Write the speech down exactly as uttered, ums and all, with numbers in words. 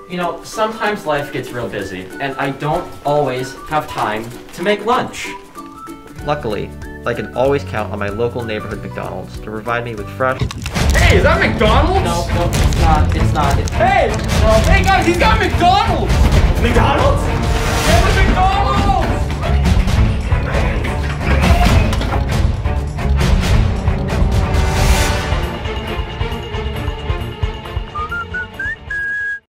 You know, sometimes life gets real busy, and I don't always have time to make lunch. Luckily, I can always count on my local neighborhood McDonald's to provide me with fresh... Hey, is that McDonald's? No, no, it's not. It's not. It's... Hey! No. Hey guys, he's got McDonald's! McDonald's? Yeah, the McDonald's!